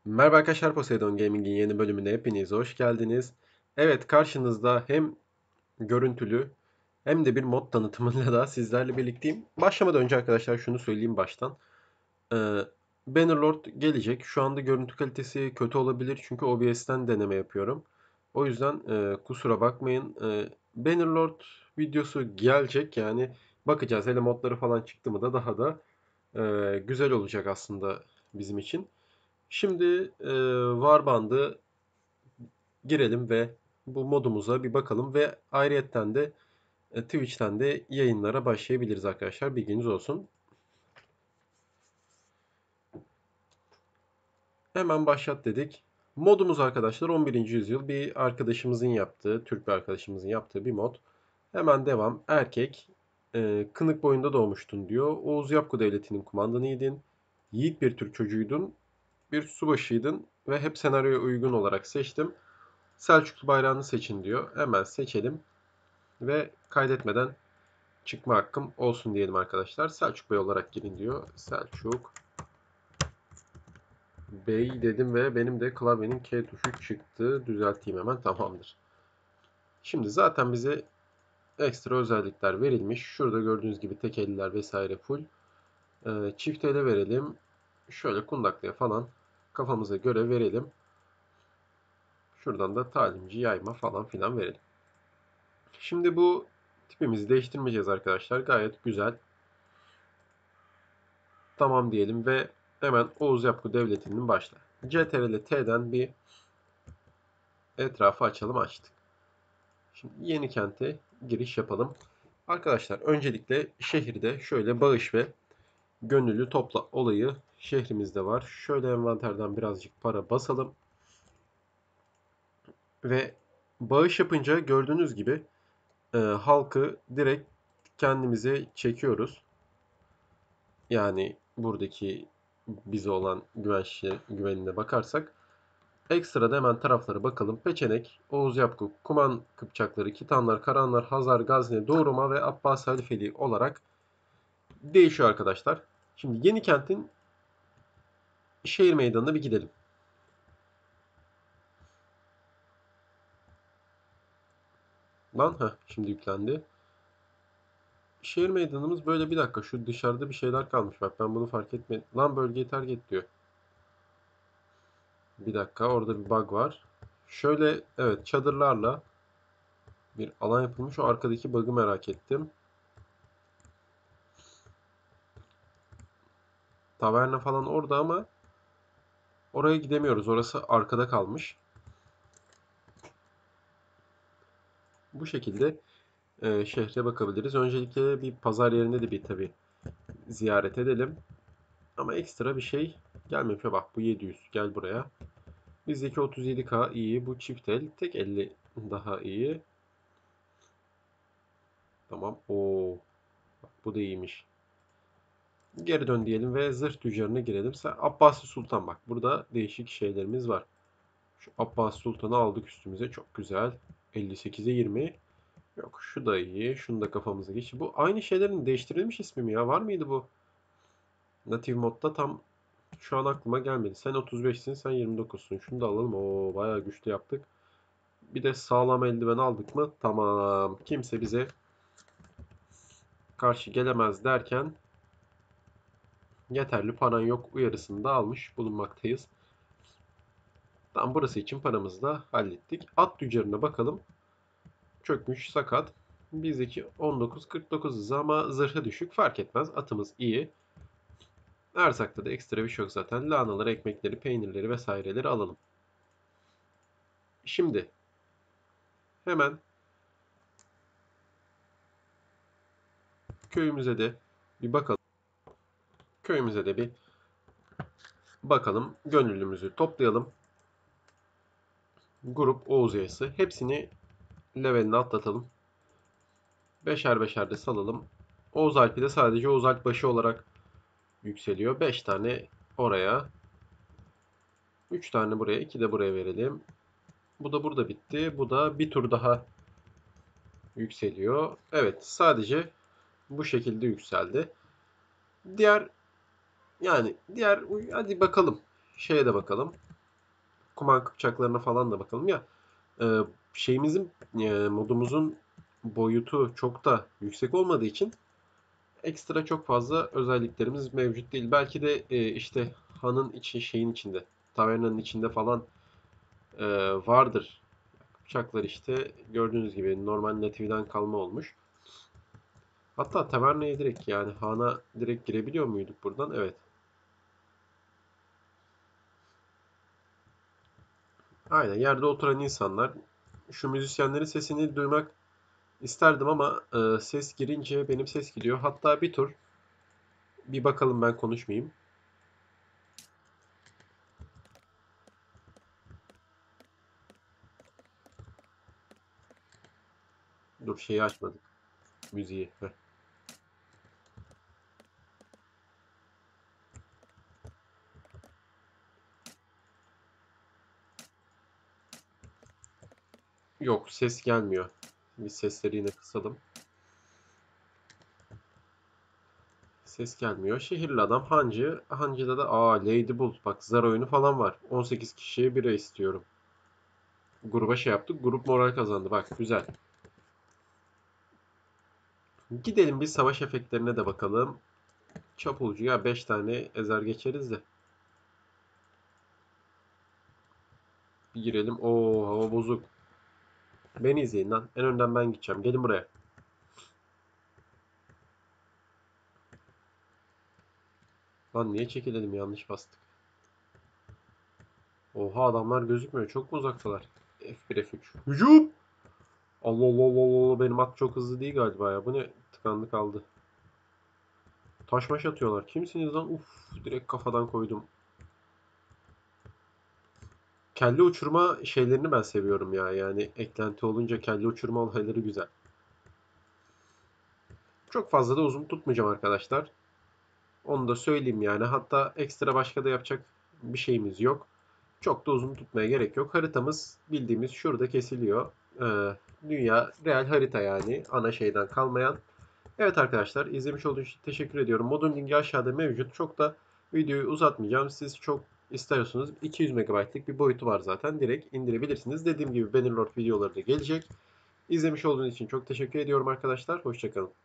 Merhaba arkadaşlar, Poseidon Gaming'in yeni bölümüne hepiniz hoş geldiniz. Evet, karşınızda hem görüntülü hem de bir mod tanıtımıyla da sizlerle birlikteyim. Başlamadan önce arkadaşlar şunu söyleyeyim baştan. Ee, Bannerlord gelecek. Şu anda görüntü kalitesi kötü olabilir çünkü OBS'ten deneme yapıyorum. O yüzden kusura bakmayın. Bannerlord videosu gelecek, yani bakacağız. Hele modları falan çıktı mı da daha da güzel olacak aslında bizim için. Şimdi Warband'ı girelim ve bu modumuza bir bakalım ve ayrıyetten de Twitch'ten de yayınlara başlayabiliriz arkadaşlar. Bilginiz olsun. Hemen başlat dedik. Modumuz arkadaşlar 11. yüzyıl bir arkadaşımızın yaptığı, Türk bir arkadaşımızın yaptığı bir mod. Hemen devam. Erkek, Kınık boyunda doğmuştun diyor. Oğuz Yapgu Devleti'nin kumandanıydın. Yiğit bir Türk çocuğuydun. Bir subaşıydın ve hep senaryoya uygun olarak seçtim. Selçuklu bayrağını seçin diyor. Hemen seçelim ve kaydetmeden çıkma hakkım olsun diyelim arkadaşlar. Selçuk Bey olarak girin diyor. Selçuk Bey dedim ve benim de klavyenin K tuşu çıktı. Düzelteyim hemen, tamamdır. Şimdi zaten bize ekstra özellikler verilmiş. Şurada gördüğünüz gibi tek eller vesaire full. Çift ele verelim. Şöyle kundaklıya falan kafamıza göre verelim. Şuradan da talimci, yayma falan filan verelim. Şimdi bu tipimizi değiştirmeyeceğiz arkadaşlar. Gayet güzel. Tamam diyelim ve hemen Oğuz Yapgu Devleti'nin başla. CTRL T'den bir etrafı açalım, açtık. Şimdi yeni kente giriş yapalım. Arkadaşlar öncelikle şehirde şöyle bağış ve gönüllü topla olayı şehrimizde var. Şöyle envanterden birazcık para basalım. Ve bağış yapınca gördüğünüz gibi halkı direkt kendimize çekiyoruz. Yani buradaki bize olan güvenine bakarsak. Ekstrada hemen taraflara bakalım. Peçenek, Oğuz Yapgu, Kuman Kıpçakları, Kitanlar, Karahanlar, Hazar, Gazne, Doğruma ve Abbas Halifeli olarak değişiyor arkadaşlar. Şimdi Yenikent'in şehir meydanına bir gidelim. Lan şimdi yüklendi. Şehir meydanımız böyle, bir dakika, şu dışarıda bir şeyler kalmış, bak ben bunu fark etmedim. Lan bölgeyi terk et diyor. Bir dakika, orada bir bug var. Şöyle, evet, çadırlarla bir alan yapılmış. O arkadaki bug'ı merak ettim. Taverna falan orada ama oraya gidemiyoruz. Orası arkada kalmış. Bu şekilde şehre bakabiliriz. Öncelikle bir pazar yerinde de bir tabi ziyaret edelim. Ama ekstra bir şey gelmemiş. Bak bu 700. Gel buraya. Bizdeki 37K iyi. Bu çift el. Tek 50 daha iyi. Tamam. Oo, bak bu da iyiymiş. Geri dön diyelim ve zırh tüccarına girelim. Abbasi Sultan, bak burada değişik şeylerimiz var. Şu Abbasi Sultan'ı aldık üstümüze. Çok güzel. 58'e 20. Yok şu da iyi. Şunu da kafamıza geç. Bu aynı şeylerin değiştirilmiş ismi mi ya? Var mıydı bu? Native modda tam şu an aklıma gelmedi. Sen 35'sin, sen 29'sun. Şunu da alalım. Oo, bayağı güçlü yaptık. Bir de sağlam eldiven aldık mı? Tamam. Kimse bize karşı gelemez derken yeterli paran yok uyarısını da almış bulunmaktayız. Tam burası için paramızı da hallettik. At tüccarına bakalım. Çökmüş, sakat. Bizdeki 19-49 hızı ama zırhı düşük, fark etmez. Atımız iyi. Erzakta da ekstra bir şey yok zaten. Lahanaları, ekmekleri, peynirleri vesaireleri alalım. Şimdi hemen köyümüze de bir bakalım. Köyümüze de bir bakalım. Gönüllümüzü toplayalım. Grup Oğuz üyesi. Hepsini leveline atlatalım. Beşer beşer de salalım. Oğuz Alp'i de sadece Oğuz Alp başı olarak yükseliyor. 5 tane oraya. 3 tane buraya. 2 de buraya verelim. Bu da burada bitti. Bu da bir tur daha yükseliyor. Evet, sadece bu şekilde yükseldi. Diğer, yani diğer, hadi bakalım. Şeye de bakalım. Kuman kıpçaklarına falan da bakalım. Ya e, şeyimizin modumuzun boyutu çok da yüksek olmadığı için ekstra çok fazla özelliklerimiz mevcut değil. Belki de işte hanın içi şeyin içinde, tavernanın içinde falan e, vardır. Bıçaklar işte gördüğünüz gibi normal Native'den kalma olmuş. Hatta tavernaya direkt yani hana direkt girebiliyor muyduk buradan? Evet. Aynen yerde oturan insanlar. Şu müzisyenlerin sesini duymak isterdim ama ses girince benim ses gidiyor. Hatta bir tur bir bakalım ben konuşmayayım. Dur şeyi açmadık. Müziği. Heh. Yok ses gelmiyor. Biz sesleri yine kısalım. Ses gelmiyor. Şehirli adam hancı. Hancıda da Lady Bull. Bak zar oyunu falan var. 18 kişiye bira istiyorum. Gruba şey yaptık. Grup moral kazandı. Bak güzel. Gidelim bir savaş efektlerine de bakalım. Çapulcuya 5 tane ezer geçeriz de. Bir girelim. Oo hava bozuk. Beni izleyin lan. En önden ben gideceğim. Gelin buraya. Lan niye çekilelim yanlış bastık. Oha adamlar gözükmüyor. Çok mu uzaktalar? F1 F3. Hücum! Allah Allah Allah Allah. Benim at çok hızlı değil galiba ya. Bu ne? Tıkandı kaldı. Taş maş atıyorlar. Kimsiniz lan? Uf, direkt kafadan koydum. Kelle uçurma şeylerini ben seviyorum ya. Yani eklenti olunca kelle uçurma olayları güzel. Çok fazla da uzun tutmayacağım arkadaşlar. Onu da söyleyeyim yani. Hatta ekstra başka da yapacak bir şeyimiz yok. Çok da uzun tutmaya gerek yok. Haritamız bildiğimiz şurada kesiliyor. Dünya real harita yani. Ana şeyden kalmayan. Evet arkadaşlar izlemiş olduğunuz için teşekkür ediyorum. Modun linki aşağıda mevcut. Çok da videoyu uzatmayacağım. Siz çok istiyorsunuz. 200 MB'lık bir boyutu var zaten. Direkt indirebilirsiniz. Dediğim gibi Bannerlord videoları da gelecek. İzlemiş olduğunuz için çok teşekkür ediyorum arkadaşlar. Hoşçakalın.